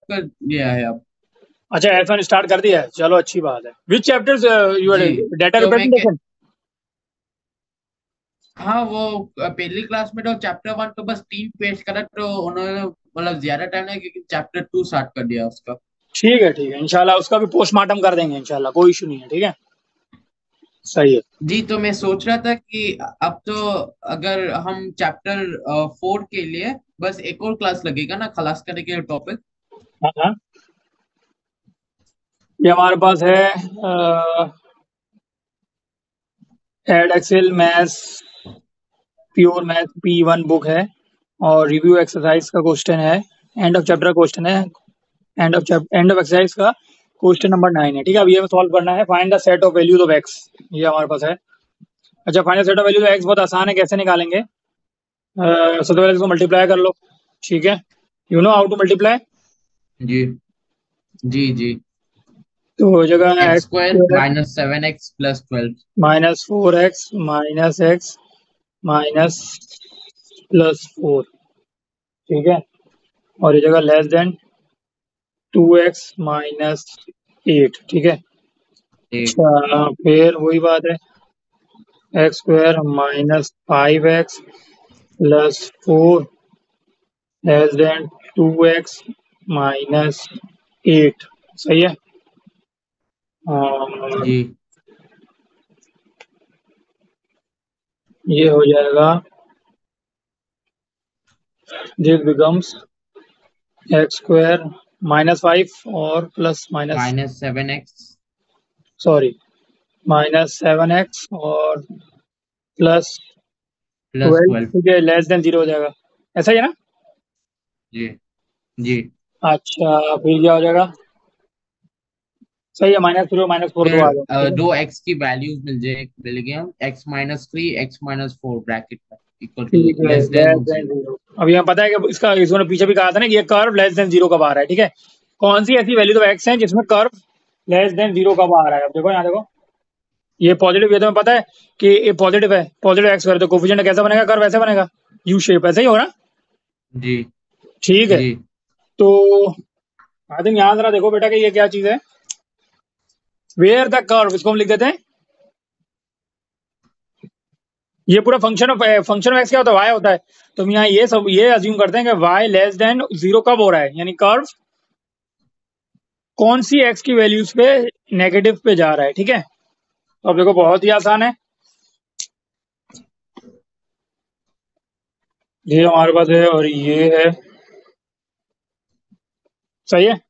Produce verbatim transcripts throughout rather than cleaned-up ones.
कर दिया है अब। अच्छा एफ वन स्टार्ट कर दिया है, चलो अच्छी बात है। विच चैप्टर्स यू आर जी डेटा तो मैं के, रिप्रेजेंटेशन? हाँ वो अ, पहली क्लास में तो चैप्टर वन तो बस तीन पेज करा, तो उन्होंने मतलब ज्यादा टाइम नहीं क्योंकि चैप्टर टू स्टार्ट कर दिया उसका। ठीक है ठीक है, इंशाल्लाह उसका भी पोस्टमार्टम कर देंगे इंशाल्लाह, कोई इशू नहीं है, ठीक है। सही है। जी तो मैं सोच रहा था कि अब तो अगर हम चैप्टर फोर के लिए बस एक और क्लास लगेगा ना खलास करने के टॉपिक। हाँ हाँ, ये हमारे पास है Edexcel maths pure math P one book है, और रिव्यू एक्सरसाइज का क्वेश्चन है, एंड ऑफ चैप्टर क्वेश्चन है, end of end of exercise का क्वेश्चन नंबर नाइन है, ठीक है। अब ये सॉल्व करना है, find the set of values of x, ये हमारे पास है। अच्छा, find the set of values of x बहुत आसान है, कैसे निकालेंगे? अ, सबसे पहले इसको मल्टीप्लाई कर लो, ठीक है। You know how to multiply? जी जी जी। तो हो जाएगा x x square square minus seven x plus twelve. Minus four x minus x minus plus four, ठीक है। और ये जगह less than two x minus eight, ठीक है। एक। अच्छा फिर वही बात है, x square minus five x plus four less than two x minus eight, सही है। और जी ये हो जाएगा, this becomes x square minus five और plus minus, minus seven x sorry, minus seven x और प्लस प्लस ट्वेल्व, ट्वेल्व। ठीक है, लेस देन जीरो हो जाएगा, ऐसा ही है ना? जी जी। अच्छा फिर क्या हो जाएगा? सही है, माइनस थ्री और माइनस फोर दो फिर आ गए, अ, ठीक है। दो एक्स की वैल्यूज मिल जाए मिल गए हम, x minus three x minus four bracket में इक्वल टू ठीक है, less less than than zero. Zero. अभी हमें पता है कि इसका इसने पीछे भी कहा था ना कि ये कर्व लेस देन जीरो कब आ रहा है, ठीक है। कौन सी ऐसी वैल्यू ऑफ एक्स है जिसमें कर्व लेस देन जीरो कब आ रहा है? अब देखो यहाँ देखो, ये पॉजिटिव, ये तो हमें पता है कि ये पॉजिटिव है, पॉजिटिव एक्स कर, तो कोफिशिएंट कैसा बनेगा? कर्व ऐसे बनेगा, यू शेप, ऐसे ही होगा ना? जी ठीक है। जी तो आई थिंक यहाँ जरा देखो बेटा कि ये क्या चीज है, वेयर द कर्व, इसको हम लिख देते हैं, ये पूरा function of function of x क्या होता है? वाई होता है। तो हम यहाँ ये सब ये अज्यूम करते हैं कि वाई लेस देन जीरो कब हो रहा है, यानी कर्व कौन सी एक्स की वैल्यूज पे नेगेटिव पे जा रहा है, ठीक है। तो अब देखो बहुत ही आसान है, ये हमारे पास है और ये है, सही है।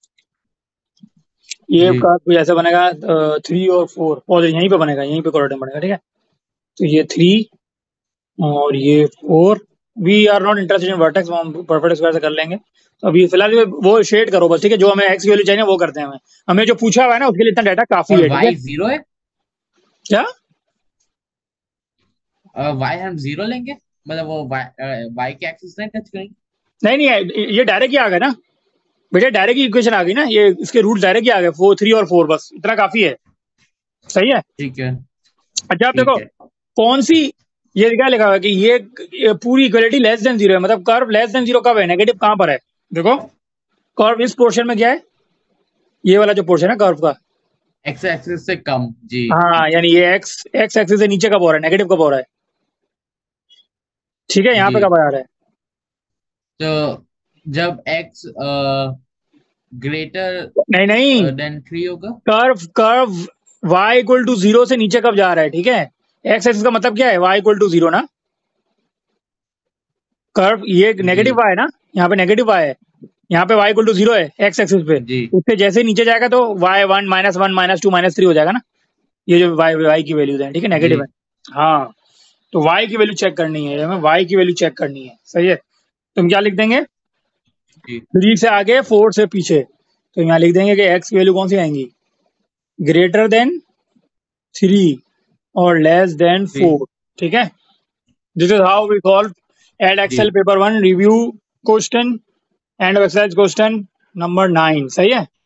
ये जी। का कुछ ऐसा बनेगा, थ्री और फोर पॉजिटिव यहीं पे बनेगा, यहीं पे कोऑर्डिनेट बनेगा, ठीक है। तो ये थ्री और ये four, we are not interested in vertex, हम परफेक्ट स्क्वायर से कर लेंगे। तो अभी फिलहाल ये वो शेड करो बस, ठीक है, जो हमें एक्स की वैल्यू चाहिए वो करते हैं, हमें हमें जो पूछा हुआ है ना उसके लिए इतना डाटा काफी और है, ठीक है। वाई जीरो है। क्या? वाई हम जीरो लेंगे, मतलब वो वाई वाई के एक्सिस नहीं टच करेंगे। नहीं नहीं, ये डायरेक्ट ही आ गया ना बेटा, डायरेक्ट ही इक्वेशन आ गई ना, ये इसके रूट डायरेक्ट ही आ गए, फोर थ्री और फोर, बस इतना काफी है, सही है। ठीक है अच्छा आप देखो ठीक है। कौन सी, ये क्या लिखा हुआ है कि ये, ये पूरी इक्वलिटी लेस देन जीरो है, मतलब कर्व लेस देन जीरो कब है, नेगेटिव कहां पर है? देखो कर्व इस पोर्शन में क्या है, ये वाला जो पोर्शन है कर्व का, एक्स एक्सिस से कम। जी हाँ, यानी ये एक्स एक्स एक्सिस से नीचे कब हो रहा है, नेगेटिव कब हो रहा है, ठीक है, यहाँ पे जी। कब आ रहा है? तो जब एक्स ग्रेटर नहीं नहीं, देन थ्री होगा। Curve curve y equal to zero से नीचे कब जा रहा है, ठीक है। एक्स एक्सिस का मतलब क्या है, y इक्वल टू जीरो ना, कर्व ये नेगेटिव जी y है ना, यहाँ पे नेगेटिव y है, यहाँ पे y इक्वल टू जीरो है एक्स एक्सिस पे, जी उससे जैसे ही नीचे जाएगा तो y one minus one minus two minus three हो जाएगा ना, ये जो y y की वैल्यूज है, ठीक है, जी नेगेटिव है। हाँ, तो y की वैल्यू चेक करनी है हमें, y की वैल्यू चेक करनी है, सही है। तुम क्या लिख देंगे, जी थ्री से आगे फोर से पीछे, तो यहाँ लिख देंगे कि x की वैल्यू कौन सी आएंगी, ग्रेटर देन थ्री और लेस देन जी फोर, ठीक है। This is how we solve एड जी। Excel paper one review question and exercise question number nine, सही है।